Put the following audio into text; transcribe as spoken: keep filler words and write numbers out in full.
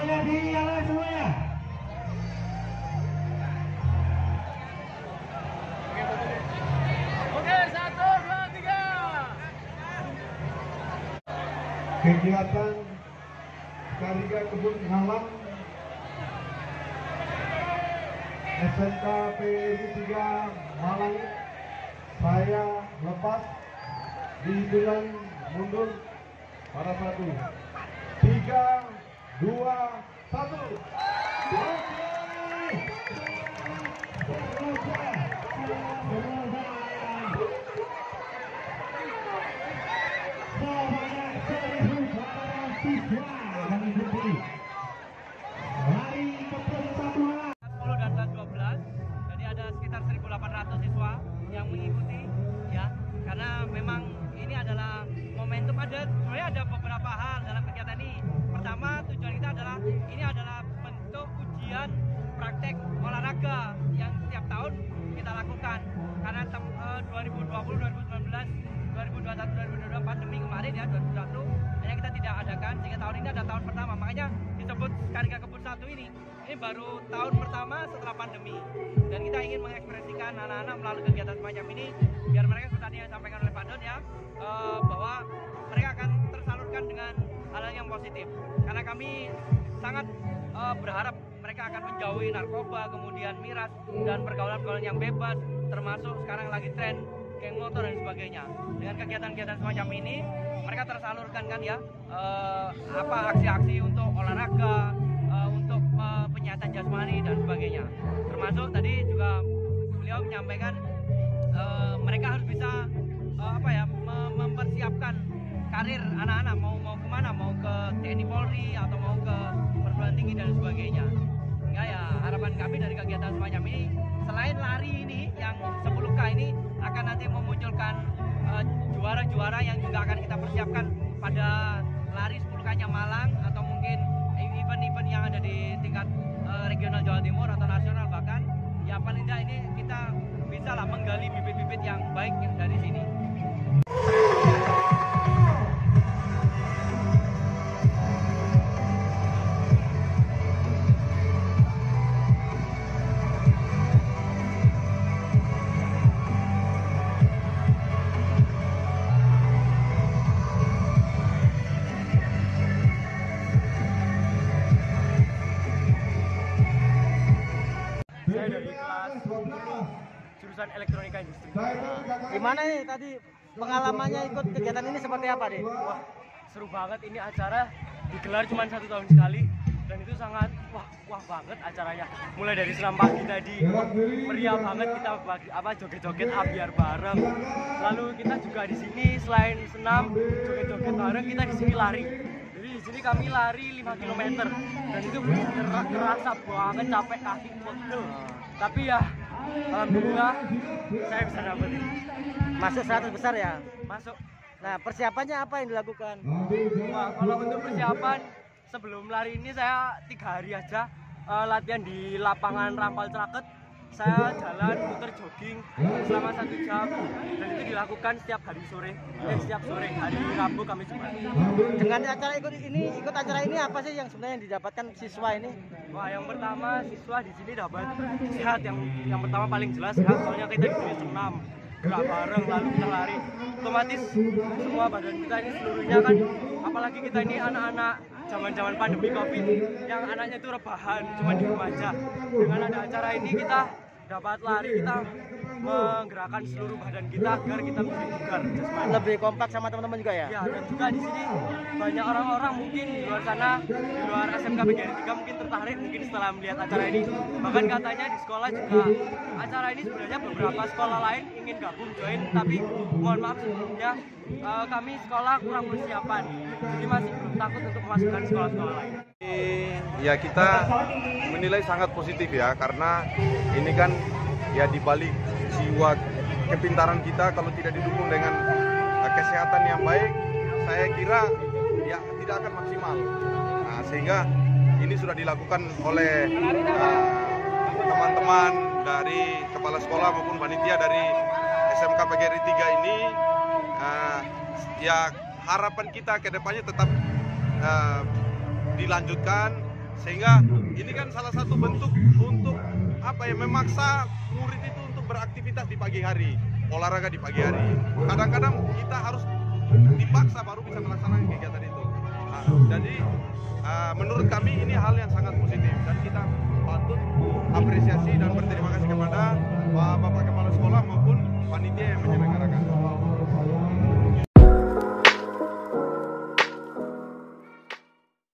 Semuanya dinyalakan semuanya. Oke, satu, dua, tiga. Kegiatan Kaliga Kebun Halam S M K P G R I tiga Malang, saya lepas dihitungan mundur pada satu, tiga, dua, satu. sepuluh dan kelas dua belas, jadi ada sekitar seribu delapan ratus siswa yang mengikuti ya, karena memang ini adalah momentum. Ada sebenarnya ada beberapa hal dalam kegiatan ini. Pertama, tujuan kita adalah ini adalah bentuk ujian praktek olahraga yang setiap tahun kita lakukan, karena eh, dua ribu dua puluh, dua ribu sembilan belas, dua ribu dua puluh satu, dua ribu dua puluh dua pandemi kemarin ya, dua ribu dua puluh satu hanya kita tidak adakan, sehingga tahun ini ada tahun pertama, makanya disebut Kaliga Kebun satu ini. Ini baru tahun pertama setelah pandemi, dan kita ingin mengekspresikan anak-anak melalui kegiatan semacam ini, biar mereka seperti yang disampaikan oleh Pak Don ya, eh, bahwa mereka akan tersalurkan dengan hal yang positif. Karena kami sangat eh, berharap mereka akan menjauhi narkoba, kemudian miras, dan pergaulan-pergaulan yang bebas, termasuk sekarang lagi tren geng motor dan sebagainya. Dengan kegiatan-kegiatan semacam ini, mereka tersalurkan kan ya, eh, apa aksi-aksi untuk olahraga, uh, untuk uh, penyihatan jasmani dan sebagainya. Termasuk tadi juga beliau menyampaikan uh, mereka harus bisa uh, apa ya mem mempersiapkan karir anak-anak, mau mau kemana, mau ke T N I Polri atau mau ke perguruan tinggi dan sebagainya. Sehingga ya harapan kami dari kegiatan semacam ini, selain lari ini yang sepuluh K ini akan nanti memunculkan juara-juara uh, yang juga akan kita persiapkan pada lari sepuluh K-nya Malang, atau mungkin event-event yang ada di tingkat uh, regional Jawa Timur atau nasional bahkan. Ya paling tidak ini kita bisa lah menggali bibit-bibit yang baik yang dari sini. Saya dari kelas jurusan elektronika industri. Gimana nih tadi pengalamannya ikut kegiatan ini seperti apa deh? Wah, seru banget, ini acara digelar cuma satu tahun sekali, dan itu sangat wah wah banget acaranya. Mulai dari senam pagi tadi, wah, meriah banget, kita bagi, apa joget-joget ambiar bareng. Lalu kita juga di sini selain senam joget-joget bareng, kita di sini lari. Jadi di sini kami lari lima kilometer, dan itu benar terasa banget, capek kaki pegel. Tapi ya alhamdulillah saya bisa dapat ini. Masuk seratus besar ya? Masuk. Nah, persiapannya apa yang dilakukan? Wah, kalau untuk persiapan sebelum lari ini saya tiga hari aja uh, latihan di lapangan Rampal Craket. Saya jalan muter jogging selama satu jam, dan itu dilakukan setiap hari sore, eh setiap sore hari Rabu, Kamis, Jumat. Dengan acara ikut ini, ikut acara ini apa sih yang sebenarnya yang didapatkan siswa ini? Wah, yang pertama siswa di sini dapat sehat, yang yang pertama paling jelas sehat, soalnya kita di sini senam, gerak bareng, lalu kita lari, otomatis semua badan kita ini seluruhnya kan, apalagi kita ini anak-anak zaman-zaman pandemi Covid yang anaknya itu rebahan cuma di rumah aja. Dengan ada acara ini kita dapat lari, kita menggerakkan seluruh badan kita agar kita menjadi bugar jasmani. Lebih kompak sama teman-teman juga ya? Ya, dan juga di sini banyak orang-orang mungkin di luar sana, di luar S M K P G R I tiga mungkin tertarik mungkin setelah melihat acara ini. Bahkan katanya di sekolah juga acara ini sebenarnya beberapa sekolah lain ingin gabung join, tapi mohon maaf sebelumnya uh, kami sekolah kurang persiapan, jadi masih belum takut untuk memasukkan sekolah-sekolah lain. Ya, kita menilai sangat positif ya, karena ini kan ya di balik jiwa kepintaran kita, kalau tidak didukung dengan uh, kesehatan yang baik, saya kira ya tidak akan maksimal. Nah, sehingga ini sudah dilakukan oleh teman-teman uh, dari kepala sekolah maupun panitia dari S M K P G R I tiga ini. Uh, ya harapan kita ke depannya tetap uh, dilanjutkan Sehingga ini kan salah satu bentuk untuk apa ya, memaksa murid itu untuk beraktivitas di pagi hari, olahraga di pagi hari. Kadang-kadang kita harus dipaksa baru bisa melaksanakan kegiatan itu. Nah, jadi uh, menurut kami ini hal yang sangat positif dan kita patut apresiasi dan berterima kasih kepada Bapak Kepala Sekolah maupun panitia